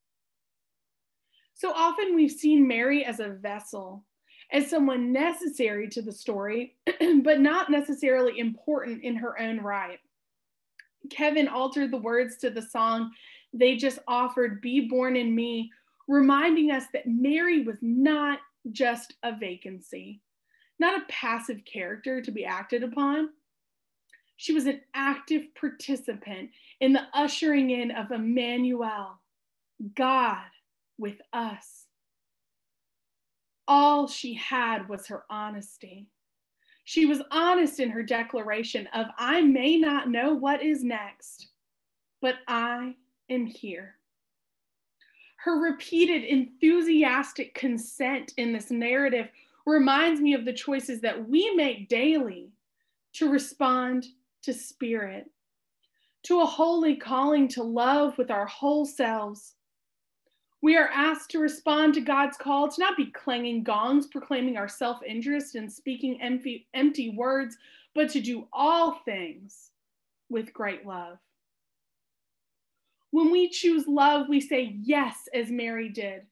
So often we've seen Mary as a vessel, as someone necessary to the story, but not necessarily important in her own right. Kevin altered the words to the song they just offered, "Be Born in Me," reminding us that Mary was not just a vacancy, not a passive character to be acted upon. She was an active participant in the ushering in of Emmanuel, God with us. All she had was her honesty. She was honest in her declaration of, "I may not know what is next, but I am here." Her repeated enthusiastic consent in this narrative reminds me of the choices that we make daily to respond to Spirit, to a holy calling to love with our whole selves. We are asked to respond to God's call to not be clanging gongs, proclaiming our self-interest and speaking empty words, but to do all things with great love. When we choose love, we say yes, as Mary did.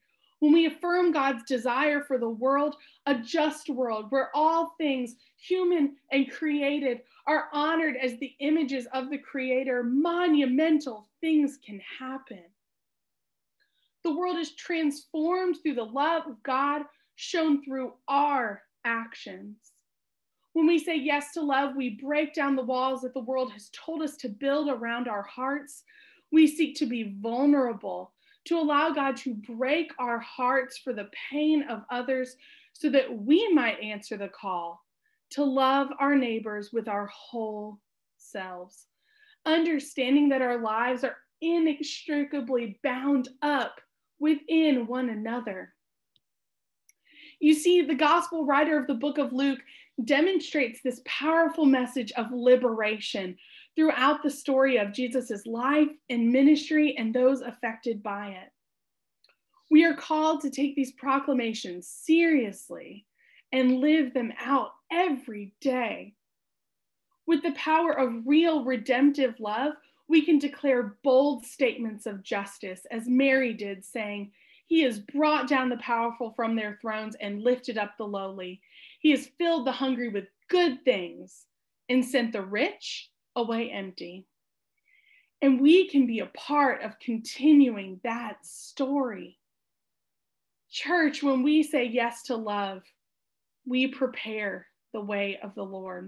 when we affirm God's desire for the world, a just world where all things, human and created, are honored as the images of the Creator, monumental things can happen. The world is transformed through the love of God shown through our actions. When we say yes to love, we break down the walls that the world has told us to build around our hearts. We seek to be vulnerable, to allow God to break our hearts for the pain of others so that we might answer the call to love our neighbors with our whole selves, understanding that our lives are inextricably bound up within one another. You see, the gospel writer of the book of Luke demonstrates this powerful message of liberation throughout the story of Jesus's life and ministry and those affected by it. We are called to take these proclamations seriously and live them out every day. With the power of real redemptive love, we can declare bold statements of justice, as Mary did, saying, "He has brought down the powerful from their thrones and lifted up the lowly. He has filled the hungry with good things and sent the rich away empty." And we can be a part of continuing that story. Church, when we say yes to love, we prepare the way of the Lord.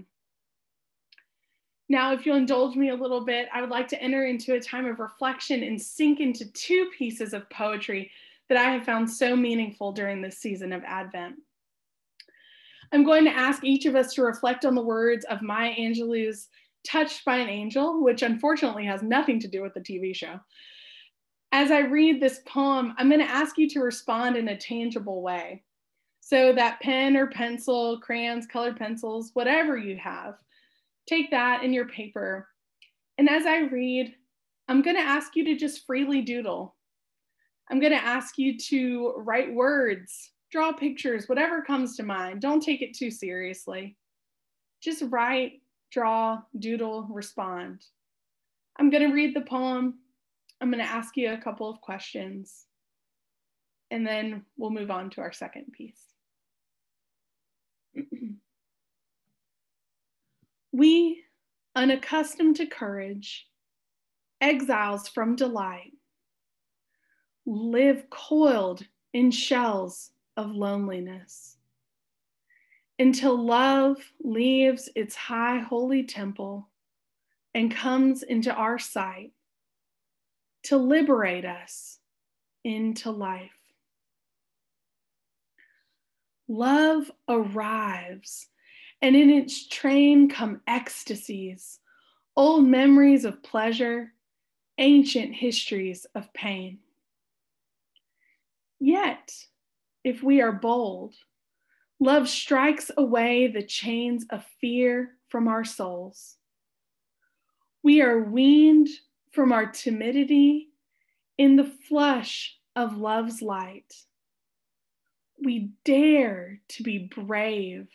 Now, if you'll indulge me a little bit, I would like to enter into a time of reflection and sink into two pieces of poetry that I have found so meaningful during this season of Advent. I'm going to ask each of us to reflect on the words of Maya Angelou's Touched by an Angel, which unfortunately has nothing to do with the TV show. As I read this poem, I'm going to ask you to respond in a tangible way. So that pen or pencil, crayons, colored pencils, whatever you have, take that in your paper. And as I read, I'm going to ask you to just freely doodle. I'm going to ask you to write words, draw pictures, whatever comes to mind. Don't take it too seriously. Just write, draw, doodle, respond. I'm going to read the poem. I'm going to ask you a couple of questions, and then we'll move on to our second piece. We, unaccustomed to courage, exiles from delight, live coiled in shells of loneliness until love leaves its high holy temple and comes into our sight to liberate us into life. Love arrives, and in its train come ecstasies, old memories of pleasure, ancient histories of pain. Yet, if we are bold, love strikes away the chains of fear from our souls. We are weaned from our timidity in the flush of love's light. We dare to be brave.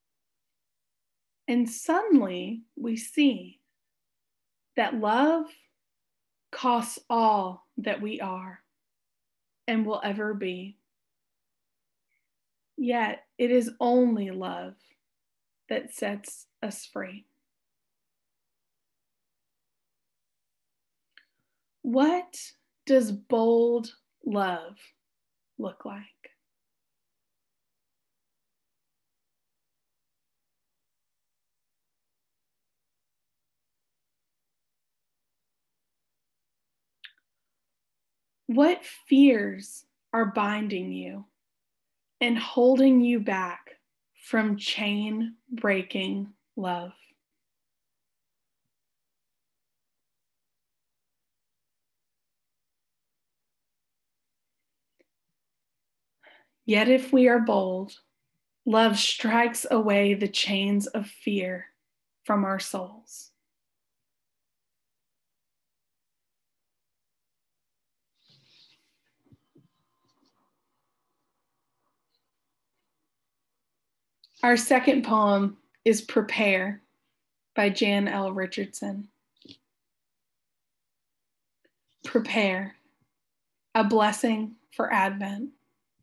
And suddenly we see that love costs all that we are and will ever be. Yet it is only love that sets us free. What does bold love look like? What fears are binding you and holding you back from chain-breaking love? Yet if we are bold, love strikes away the chains of fear from our souls. Our second poem is Prepare by Jan L. Richardson. Prepare, a blessing for Advent.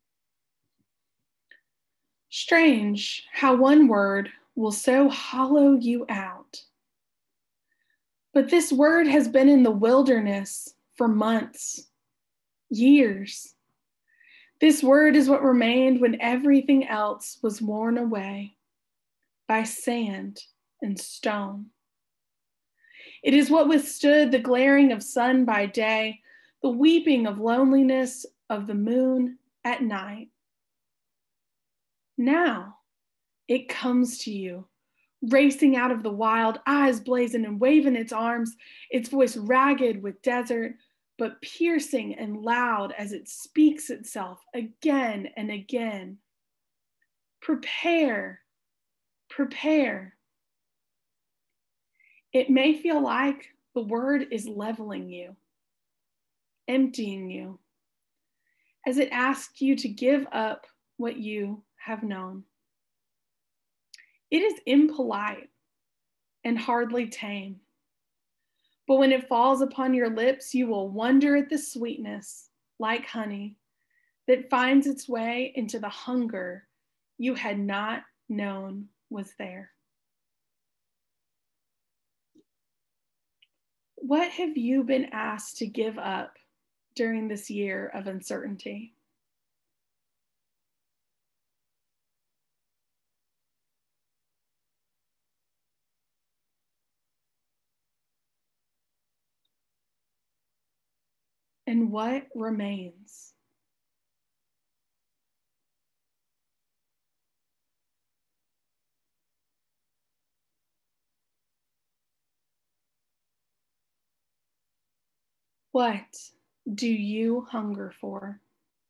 Strange how one word will so hollow you out. But this word has been in the wilderness for months, years. This word is what remained when everything else was worn away by sand and stone. It is what withstood the glaring of sun by day, the weeping of loneliness of the moon at night. Now it comes to you, racing out of the wild, eyes blazing and waving its arms, its voice ragged with desert, but piercing and loud as it speaks itself again and again. Prepare, prepare. It may feel like the word is leveling you, emptying you, as it asks you to give up what you have known. It is impolite and hardly tame, but when it falls upon your lips, you will wonder at the sweetness, like honey, that finds its way into the hunger you had not known was there. What have you been asked to give up during this year of uncertainty? And what remains? What do you hunger for?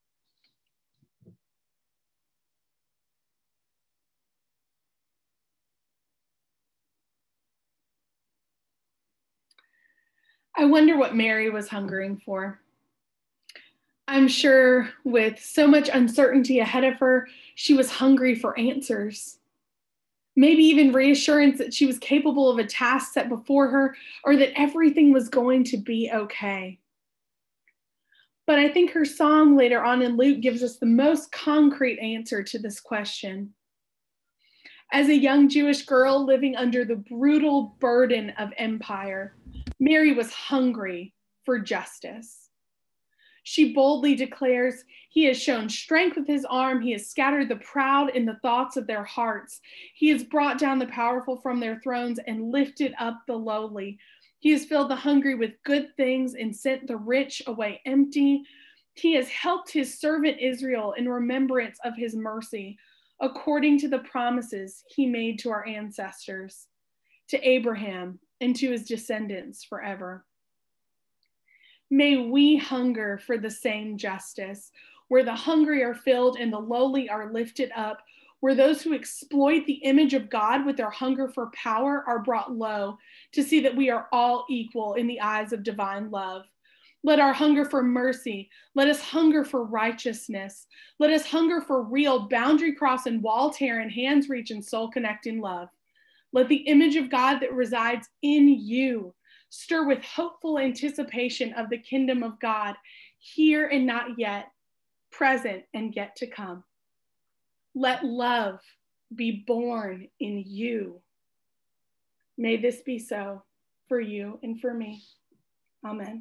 I wonder what Mary was hungering for. I'm sure with so much uncertainty ahead of her, she was hungry for answers. Maybe even reassurance that she was capable of a task set before her, or that everything was going to be okay. But I think her song later on in Luke gives us the most concrete answer to this question. As a young Jewish girl living under the brutal burden of empire, Mary was hungry for justice. She boldly declares, "He has shown strength with his arm. He has scattered the proud in the thoughts of their hearts. He has brought down the powerful from their thrones and lifted up the lowly. He has filled the hungry with good things and sent the rich away empty. He has helped his servant Israel in remembrance of his mercy, according to the promises he made to our ancestors, to Abraham and to his descendants forever." May we hunger for the same justice, where the hungry are filled and the lowly are lifted up, where those who exploit the image of God with their hunger for power are brought low to see that we are all equal in the eyes of divine love. Let our hunger for mercy, let us hunger for righteousness, let us hunger for real boundary cross and wall tear and hands reach and soul connecting love. Let the image of God that resides in you stir with hopeful anticipation of the kingdom of God, here and not yet, present and yet to come. Let love be born in you. May this be so for you and for me. Amen.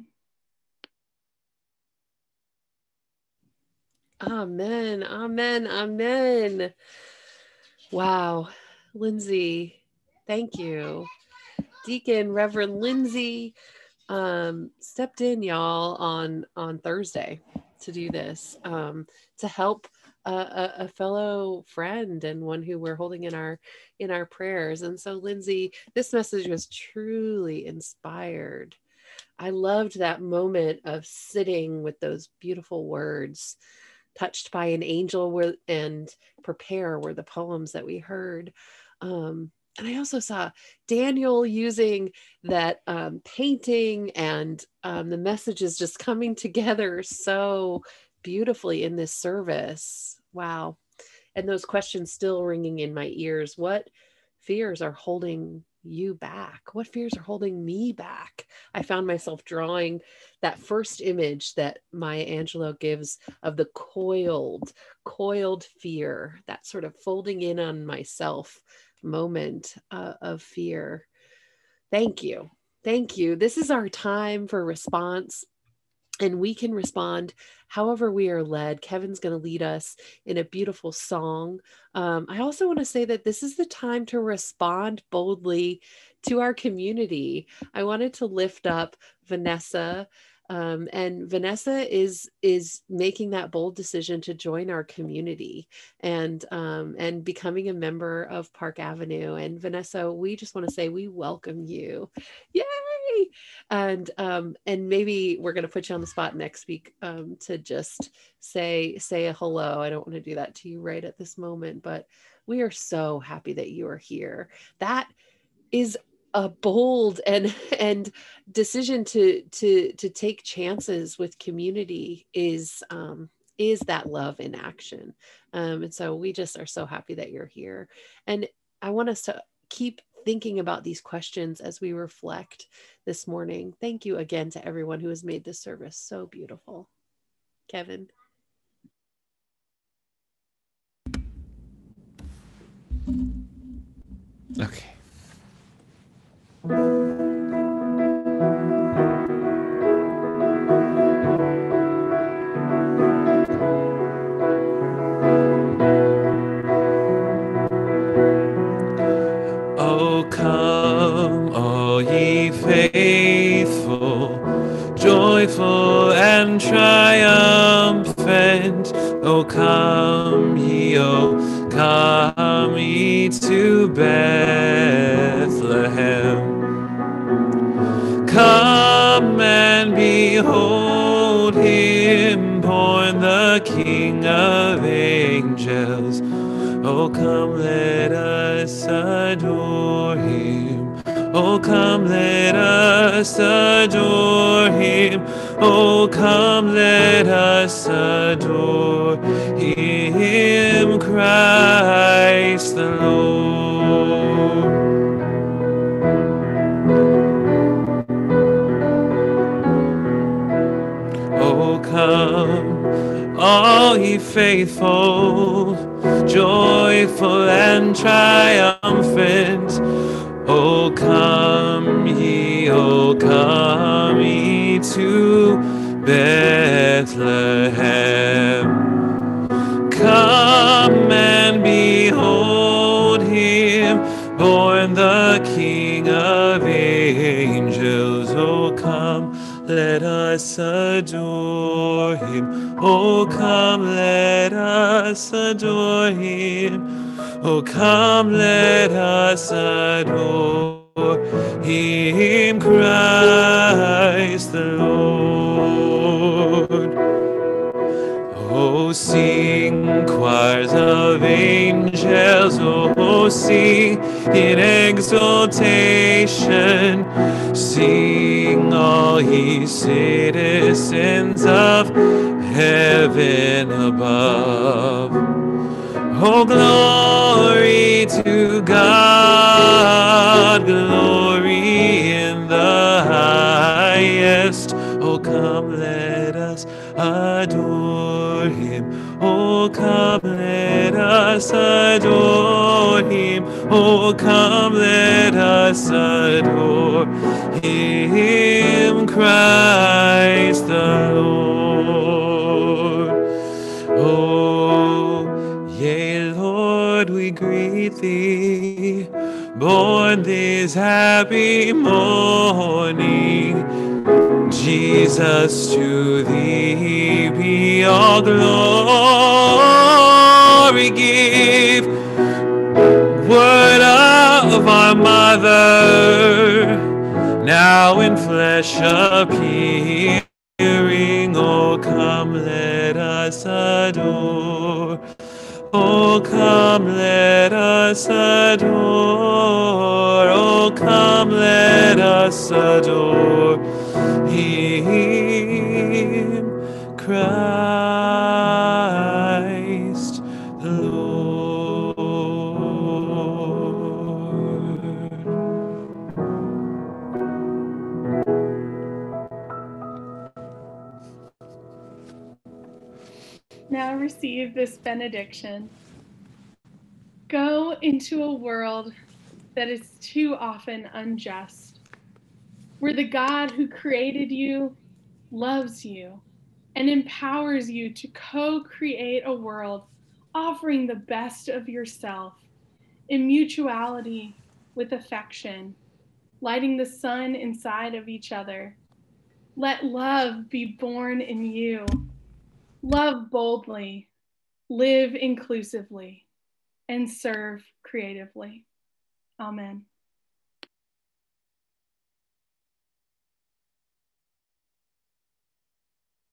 Amen, amen, amen. Wow, Lindsey, thank you. Deacon Reverend Lindsey stepped in, y'all, on Thursday to do this, to help a fellow friend and one who we're holding in our prayers. And so, Lindsey, this message was truly inspired. I loved that moment of sitting with those beautiful words, touched by an angel, and prepare were the poems that we heard. And I also saw Daniel using that painting, and the messages just coming together so beautifully in this service. Wow. And those questions still ringing in my ears. What fears are holding you back? What fears are holding me back? I found myself drawing that first image that Maya Angelou gives of the coiled fear, that sort of folding in on myself moment of fear. Thank you. Thank you. This is our time for response. And we can respond however we are led. Kevin's going to lead us in a beautiful song. I also want to say that this is the time to respond boldly to our community. I wanted to lift up Vanessa. And Vanessa is making that bold decision to join our community and becoming a member of Park Avenue. And Vanessa, we just want to say we welcome you. Yay! And maybe we're going to put you on the spot next week to just say a hello. I don't want to do that to you right at this moment, but we are so happy that you are here. That is a bold and decision to take chances with community is that love in action. And so we just are so happy that you're here. And I want us to keep thinking about these questions as we reflect this morning. Thank you again to everyone who has made this service so beautiful. Kevin. Okay. Oh, come, all ye faithful, joyful and triumphant. Oh, come ye to Bethlehem. Come and behold him, born the King of angels. Oh, come, let us adore him. Oh, come, let us adore him. Oh, come, let us adore him, Christ the Lord. Oh, come, all ye faithful, joyful and triumphant. Oh, come ye to Bethlehem. Come and behold him, born the King of angels. Oh, come, let us adore him. Oh, come, let us adore him. Oh, come, let us adore him, Christ the Lord. Oh, sing choirs of angels, oh, sing in exaltation. Sing all ye citizens of heaven above. Oh, glory to God, glory in the highest. Oh, come, let us adore him. Oh, come, let us adore him. Oh, come, let us adore him, Christ the Lord. Oh, yea, Lord, we greet thee, born this happy morning. Jesus, to thee be all glory. Give word of our mother, now in flesh appearing. Oh, come, let us adore. Oh, come, let us adore. Oh, come, let us adore him, Christ the Lord. receive this benediction. Go into a world that is too often unjust, where the God who created you loves you and empowers you to co-create a world offering the best of yourself in mutuality with affection, lighting the sun inside of each other. Let love be born in you. Love boldly, live inclusively, and serve creatively. Amen.